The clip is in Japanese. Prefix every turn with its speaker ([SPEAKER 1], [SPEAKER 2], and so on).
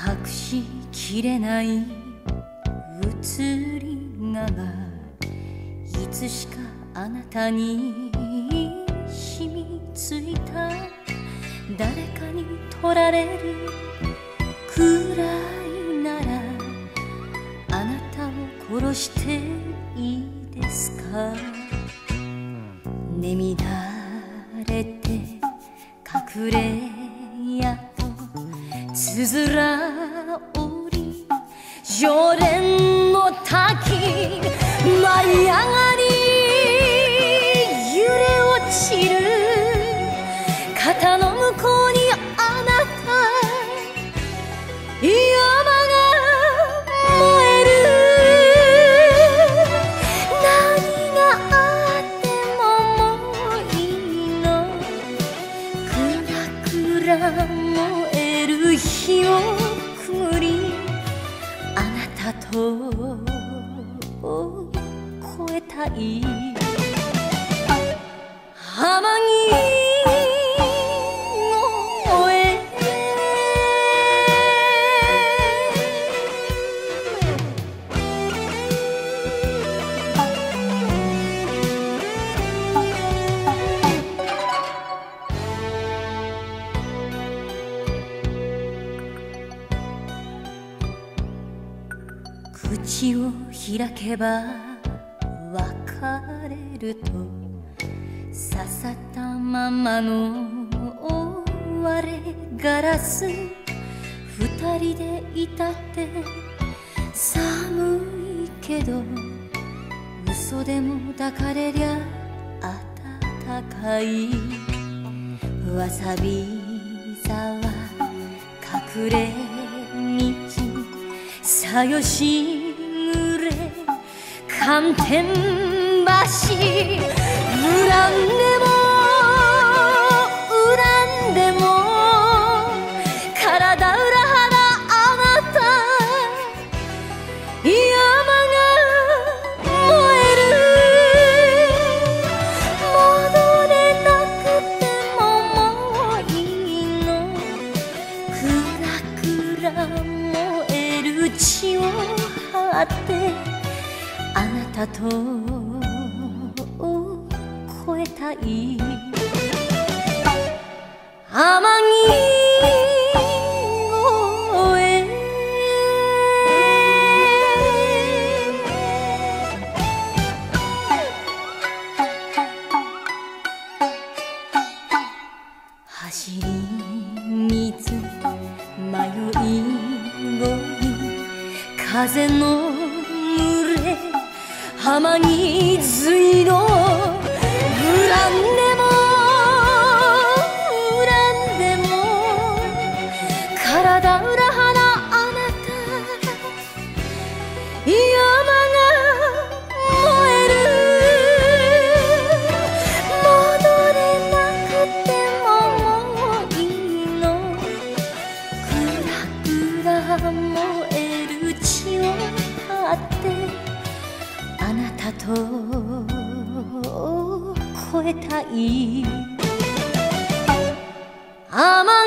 [SPEAKER 1] 隠しきれない移りがいつしかあなたに染みついた。誰かに取られるくらいならあなたを殺していいですか。ね乱れて隠れやとつづら折り常連の滝舞い上がり揺れ落ちる肩の向こうにあなた山が燃える。何があってももういいの。くらくら燃える火をくぐりあなたと越えたい。天城口を開けば別れると刺さったままの割れガラス。二人でいたって寒いけど嘘でも抱かれりゃ暖かい。わさび沢隠れ道さよしぐれ寒天橋恨んでも恨んでも体裏腹あなた山が燃える。戻れなくてももういいの。くらくら燃える血を張ってあなたと越えたい。天城越え走り水迷い恋風の群れ天城水の恨んでも恨んでも体裏腹あなた山が燃える。戻れなくてももういいの。くらくら燃える血を張ってあなたと越えたい。天